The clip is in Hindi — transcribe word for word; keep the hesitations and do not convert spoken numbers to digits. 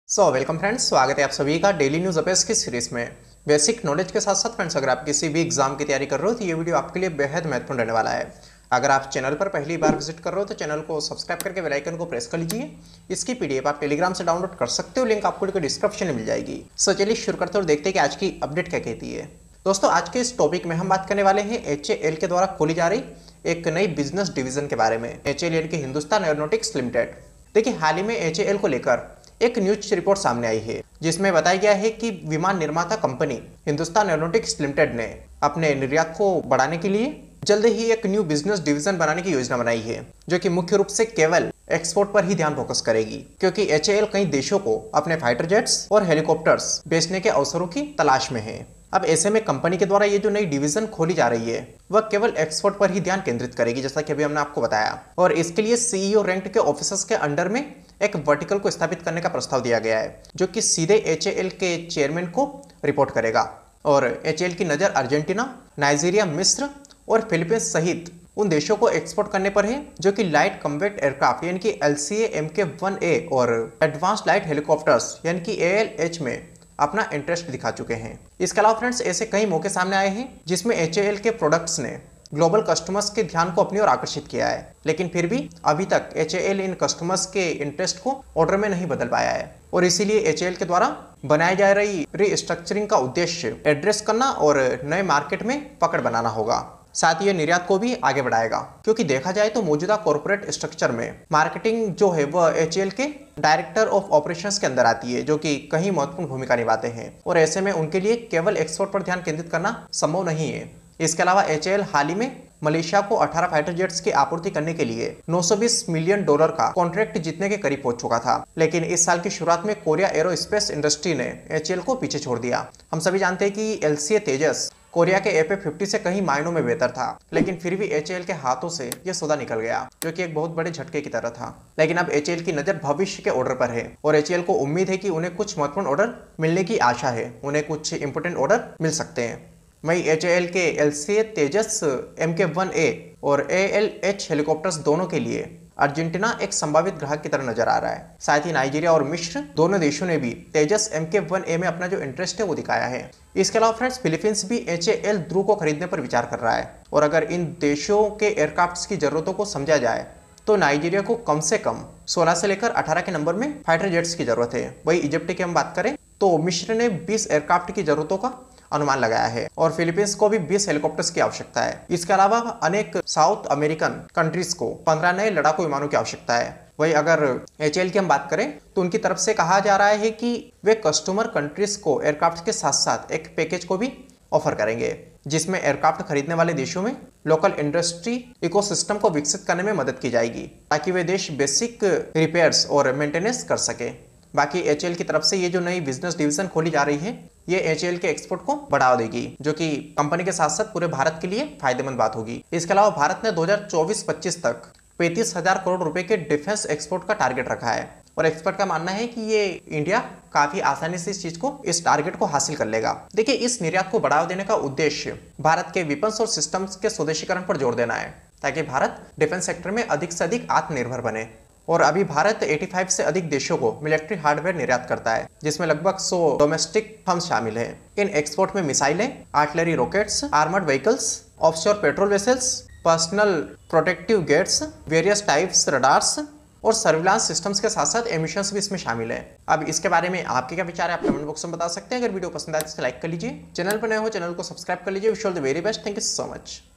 सो वेलकम फ्रेंड्स, स्वागत है आप सभी का डेली न्यूज अपडेट्स की सीरीज में। बेसिक नॉलेज के साथ साथ फ्रेंड्स, अगर आप किसी भी एग्जाम की तैयारी कर रहे हो तो ये वीडियो आपके लिए बेहद महत्वपूर्ण रहने वाला है। अगर आप चैनल पर पहली बार विजिट कर रहे हो तो चैनल को सब्सक्राइब करके बेल आइकन को प्रेस कर लीजिए। इसकी पीडीएफ आप टेलीग्राम से डाउनलोड कर सकते हो, लिंक आपको डिस्क्रिप्शन में मिल जाएगी। सो चलिए शुरू करते हैं और देखते हैं कि आज की अपडेट क्या कहती है। दोस्तों, आज के इस टॉपिक में हम बात करने वाले हैं एच ए एल के द्वारा खोली जा रही एक नई बिजनेस डिवीजन के बारे में। एच ए एल यानी कि हिंदुस्तान एरोनॉटिक्स लिमिटेड। देखिए, हाल ही में एच ए एल को लेकर एक न्यूज रिपोर्ट सामने आई है जिसमें बताया गया है कि विमान निर्माता कंपनी हिंदुस्तान एरोनॉटिक्स लिमिटेड ने अपने निर्यात को बढ़ाने के लिए जल्द ही एक न्यू बिजनेस डिवीजन बनाने की योजना बनाई है, जो कि मुख्य रूप से केवल एक्सपोर्ट पर ही ध्यान फोकस करेगी, क्योंकि एच ए एल कई देशों को अपने फाइटर जेट्स और हेलीकॉप्टर्स बेचने के अवसरों की तलाश में है। अब ऐसे में कंपनी के द्वारा ये जो नई डिवीजन खोली जा रही है वह केवल एक्सपोर्ट पर ही ध्यान केंद्रित करेगी, जैसा कि अभी हमने आपको बताया। और इसके लिए सीईओ रैंक के ऑफिसर्स के अंडर में एक वर्टिकल को स्थापित करने का प्रस्ताव दिया गया है, जो कि सीधे एच ए एल के चेयरमैन को रिपोर्ट करेगा। और एच ए एल की नज़र अर्जेंटीना, नाइजीरिया, मिस्र और फिलीपींस सहित उन देशों को एक्सपोर्ट करने पर है जो कि लाइट कॉम्बैट एयरक्राफ्ट यानी कि L C A M K one A और एडवांस्ड लाइट हेलीकॉप्टर्स यानी कि ए एल एच में अपना इंटरेस्ट दिखा चुके हैं। इसके अलावा फ्रेंड्स, ऐसे कई मौके सामने आए हैं जिसमें एच ए एल के प्रोडक्ट्स ने ग्लोबल कस्टमर्स के ध्यान को अपनी ओर आकर्षित किया है, लेकिन फिर भी अभी तक एच ए एल इन कस्टमर्स के इंटरेस्ट को ऑर्डर में नहीं बदल पाया है। और इसीलिए एच ए एल के द्वारा बनाई जा रही रीस्ट्रक्चरिंग का उद्देश्य एड्रेस करना और नए मार्केट में पकड़ बनाना होगा। साथ ही ये निर्यात को भी आगे बढ़ाएगा, क्योंकि देखा जाए तो मौजूदा कॉर्पोरेट स्ट्रक्चर में मार्केटिंग जो है वह एच ए एल के डायरेक्टर ऑफ ऑपरेशंस के अंदर आती है, जो कि कहीं महत्वपूर्ण भूमिका निभाते हैं। और ऐसे में उनके लिए केवल एक्सपोर्ट पर ध्यान केंद्रित करना संभव नहीं है। इसके अलावा एच ए एल हाल ही में मलेशिया को अठारह फाइटर जेट्स की आपूर्ति करने के लिए नौ सौ बीस मिलियन डॉलर का कॉन्ट्रैक्ट जीतने के करीब पहुंच चुका था, लेकिन इस साल की शुरुआत में कोरिया एरोस्पेस इंडस्ट्री ने एच ए एल को पीछे छोड़ दिया। हम सभी जानते हैं कि L C A Tejas Korea के एफ ए फिफ्टी से कहीं मायनों में बेहतर था, लेकिन फिर भी एच ए एल के हाथों से यह सौदा निकल गया, जो कि एक बहुत बड़े झटके की तरह था। लेकिन अब एच ए एल की नजर भविष्य के ऑर्डर पर है और एच ए एल को उम्मीद है कि उन्हें कुछ महत्वपूर्ण ऑर्डर मिलने की आशा है, उन्हें कुछ इंपोर्टेंट ऑर्डर मिल सकते हैं। वहीं एच ए एल के L C A Tejas M K one A और ए एल एच हेलीकॉप्टर्स दोनों के लिए अर्जेंटीना एक संभावित ग्राहक की तरह नजर आ रहा है। साथ ही नाइजीरिया और मिस्र दोनों देशों ने भी तेजस एम के वन ए में अपना जो इंटरेस्ट है वो दिखाया है। इसके अलावा फ्रेंड्स, फिलीपींस भी एच ए एल ध्रुव को खरीदने पर विचार कर रहा है। और अगर इन देशों के एयरक्राफ्ट की जरूरतों को समझा जाए तो नाइजीरिया को कम से कम सोलह से लेकर अठारह के नंबर में फाइटर जेट्स की जरूरत है। वही इजिप्ट की हम बात करें तो मिस्र ने बीस एयरक्राफ्ट की जरूरतों का अनुमान लगाया है और फिलीपींस को भी बीस हेलीकॉप्टर्स की आवश्यकता है। इसके अलावा अनेक साउथ अमेरिकन कंट्रीज को पंद्रह नए लड़ाकू विमानों की आवश्यकता है। वही अगर एच ए एल की हम बात करें तो उनकी तरफ से कहा जा रहा है कि वे कस्टमर कंट्रीज को एयरक्राफ्ट के साथ साथ एक पैकेज को भी ऑफर करेंगे, जिसमें एयरक्राफ्ट खरीदने वाले देशों में लोकल इंडस्ट्री इकोसिस्टम को विकसित करने में मदद की जाएगी, ताकि वे देश बेसिक रिपेयर्स और मेंटेनेंस कर सके। बाकी एच ए एल की तरफ से ये जो नई बिजनेस डिवीजन खोली जा रही है ये एच ए एल के एक्सपोर्ट को बढ़ावा देगी, जो कि कंपनी के साथ साथ पूरे भारत के लिए फायदेमंद बात होगी। इसके अलावा भारत ने दो हज़ार चौबीस पच्चीस तक पैंतीस हजार करोड़ रुपए के डिफेंस एक्सपोर्ट का टारगेट रखा है और एक्सपर्ट का मानना है कि ये इंडिया काफी आसानी से इस चीज को इस टारगेट को हासिल कर लेगा। देखिए, इस निर्यात को बढ़ावा देने का उद्देश्य भारत के विपन्स और सिस्टम्स के स्वदेशीकरण पर जोर देना है, ताकि भारत डिफेंस सेक्टर में अधिक से अधिक आत्मनिर्भर बने। और अभी भारत पचासी से अधिक देशों को मिलिट्री हार्डवेयर निर्यात करता है, जिसमें लगभग सौ डोमेस्टिक फर्म्स शामिल हैं। इन एक्सपोर्ट में मिसाइलें, artillery rockets, armoured vehicles, offshore patrol vessels, personal protective gates, various types radars और सर्विलांस सिस्टम्स के साथ साथ एमिशंस भी इसमें शामिल है। अब इसके बारे में आपके क्या विचार है, आप कमेंट बॉक्स में बता सकते हैं। अगर वीडियो पसंद आए तो लाइक कर लीजिए, चैनल पर नए हो चैनल को सब्सक्राइब कर लीजिए। Wish you all the very best, thank you so much.